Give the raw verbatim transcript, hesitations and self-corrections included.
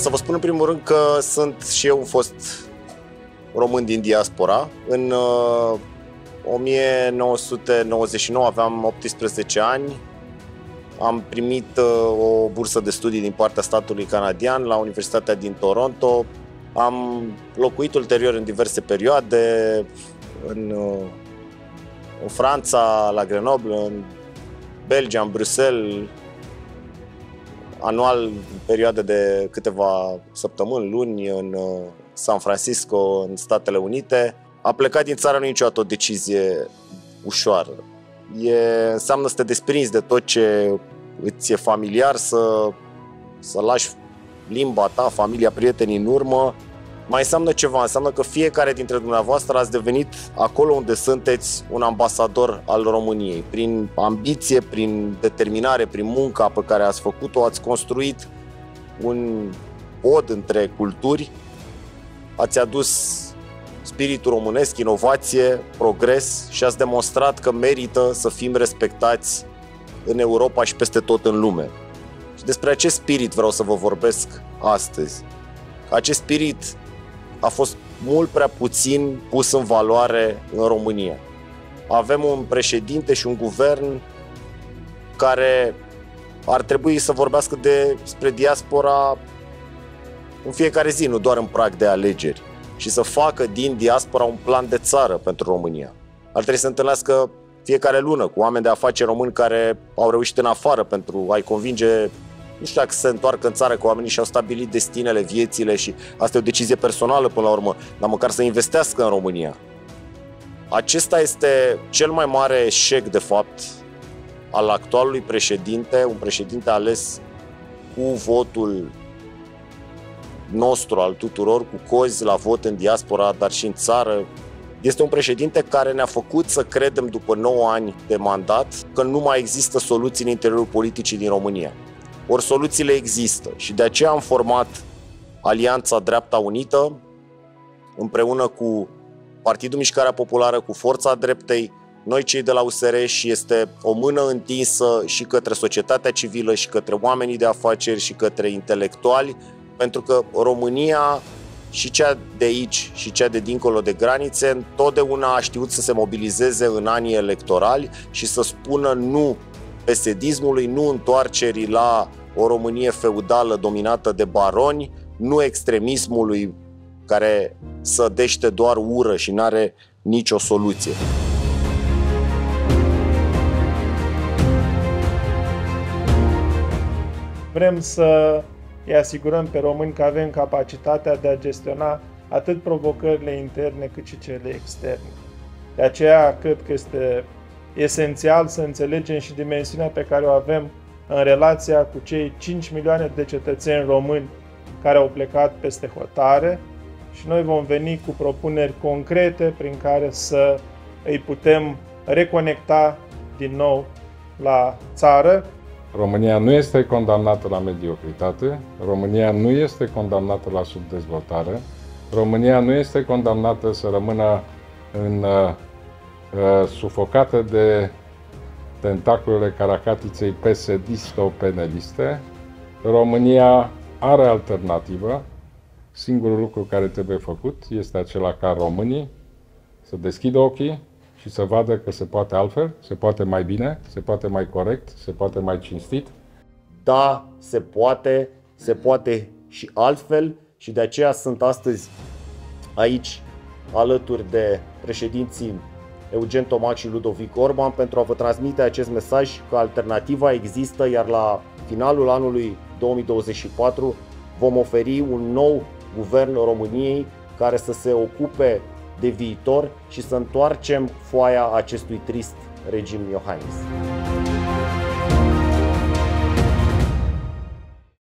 Să vă spun în primul rând că sunt și eu un fost român din diaspora. În uh, o mie nouă sute nouăzeci și nouă aveam optsprezece ani. Am primit uh, o bursă de studii din partea statului canadian la Universitatea din Toronto. Am locuit ulterior în diverse perioade, în, uh, în Franța, la Grenoble, în Belgia, în Bruxelles, anual, în perioade de câteva săptămâni, luni, în uh, San Francisco, în Statele Unite. A plecat din țară nu e niciodată o decizie ușoară. E, înseamnă să te desprinzi de tot ce îți e familiar, să, să lași limba ta, familia, prietenii în urmă. Mai înseamnă ceva, înseamnă că fiecare dintre dumneavoastră ați devenit acolo unde sunteți un ambasador al României. Prin ambiție, prin determinare, prin munca pe care ați făcut-o, ați construit un pod între culturi, ați adus spiritul românesc, inovație, progres și ați demonstrat că merită să fim respectați în Europa și peste tot în lume. Și despre acest spirit vreau să vă vorbesc astăzi. Acest spirit a fost mult prea puțin pus în valoare în România. Avem un președinte și un guvern care ar trebui să vorbească despre diaspora în fiecare zi, nu doar în prag de alegeri, și să facă din diaspora un plan de țară pentru România. Ar trebui să întâlnească fiecare lună cu oameni de afaceri români care au reușit în afară pentru a-i convinge, nu știu dacă se întoarcă în țară, că oamenii și-au stabilit destinele, viețile și asta e o decizie personală până la urmă, dar măcar să investească în România. Acesta este cel mai mare eșec, de fapt, al actualului președinte, un președinte ales cu votul nostru, al tuturor, cu cozi la vot în diaspora, dar și în țară. Este un președinte care ne-a făcut să credem, după nouă ani de mandat, că nu mai există soluții în interiorul politicii din România. Ori soluțiile există și de aceea am format Alianța Dreapta Unită împreună cu Partidul Mișcarea Populară, cu Forța Dreptei, noi cei de la U S R, și este o mână întinsă și către societatea civilă și către oamenii de afaceri și către intelectuali, pentru că România, și cea de aici și cea de dincolo de granițe, întotdeauna a știut să se mobilizeze în anii electorali și să spună nu pesedismului, nu întoarcerii la o Românie feudală dominată de baroni, nu extremismului care sădește doar ură și nu are nicio soluție. Vrem să îi asigurăm pe români că avem capacitatea de a gestiona atât provocările interne cât și cele externe. De aceea cred că este esențial să înțelegem și dimensiunea pe care o avem în relația cu cei cinci milioane de cetățeni români care au plecat peste hotare și noi vom veni cu propuneri concrete prin care să îi putem reconecta din nou la țară. România nu este condamnată la mediocritate, România nu este condamnată la subdezvoltare, România nu este condamnată să rămână în, uh, sufocată de tentaculele caracatiței pesedisto-peneliste. România are alternativă. Singurul lucru care trebuie făcut este acela ca românii să deschidă ochii și să vadă că se poate altfel, se poate mai bine, se poate mai corect, se poate mai cinstit. Da, se poate, se poate și altfel și de aceea sunt astăzi aici alături de președinții Eugen Tomac și Ludovic Orban pentru a vă transmite acest mesaj că alternativa există, iar la finalul anului două mii douăzeci și patru vom oferi un nou guvern României care să se ocupe de viitor și să întoarcem foaia acestui trist regim Iohannis.